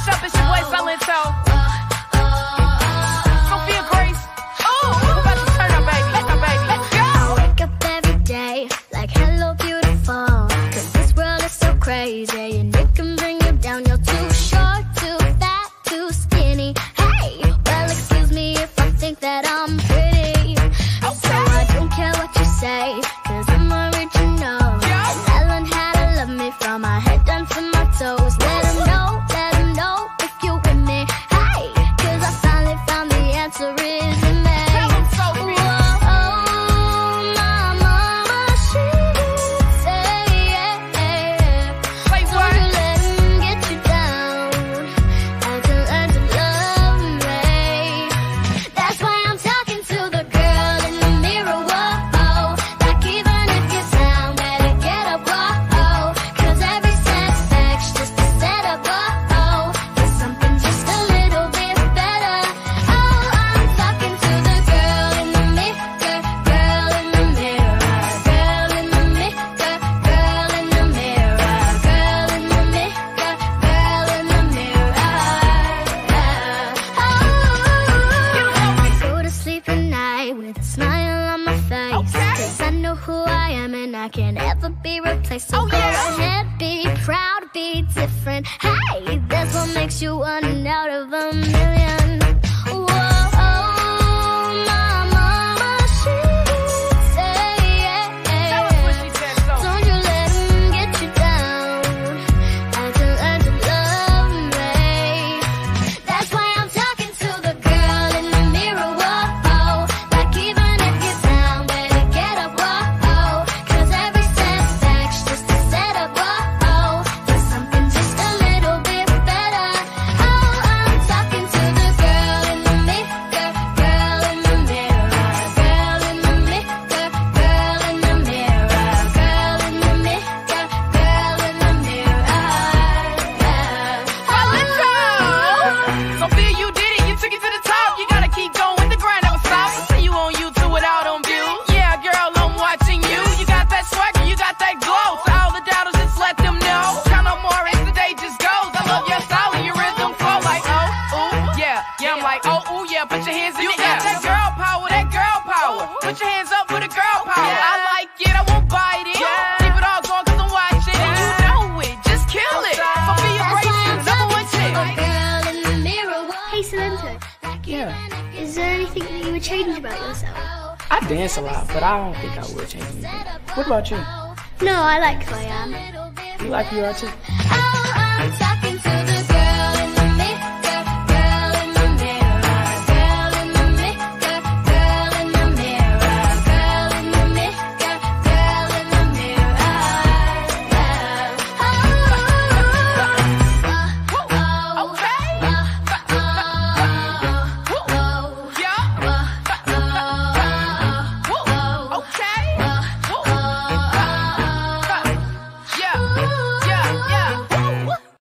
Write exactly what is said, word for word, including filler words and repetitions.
what's up? It's your boy Silento. Sophia Grace. Oh, we're about to turn up, baby. Let's go, baby. Let's go. I wake up every day like hello beautiful, cause this world is so crazy and it can bring you down. You're too short, too fat, too skinny. Hey, well excuse me if I think that I'm pretty. So I don't care what you say, cause I'm original. And I learned how to love me from my head down to my toes. Let them know, let them know if you with me. Hey, cause I finally found the answer is in me. So oh, go yeah. ahead, be proud, be different. Hey, that's what makes you one out of a million. Whoa, oh, my mama, she say, tell us what she said, so. Don't you let him get you down. I can learn to love me. That's why I'm talking to the girl in the mirror. Whoa, oh, like even if you're down, better get up. Whoa, oh, cause every setback's just a setup. Whoa, oh, there's something just a little bit better. Oh, I'm talking to the girl in the mirror, girl in the mirror, girl in the mirror, girl in the mirror, girl in the mirror, girl in the mirror. Sophia, you did it. You took it to the top. You gotta keep going with the grind. Never stop. I see you on YouTube without on view. Yeah, girl, I'm watching you. You got that swagger, you got that glow. So all the doubters, just let them know. Count no more as the day just goes. I love your style and your rhythm flow. Like, oh, ooh, yeah. Yeah, I'm like, oh, ooh, yeah. Put your hands in the air. You got that girl power, that girl power. Put your hands up for the girl power. I like it, I won't bite it. Keep it all going cause I'm watching. And you know it, just kill it. Sophia Grace, number one chick. Girl in the mirror. Hey Silento, Yeah, is there anything that you would change about yourself? I dance a lot, but I don't think I would change anything. What about you? No, I like who I am. You like who you are too? Oh, I'm talking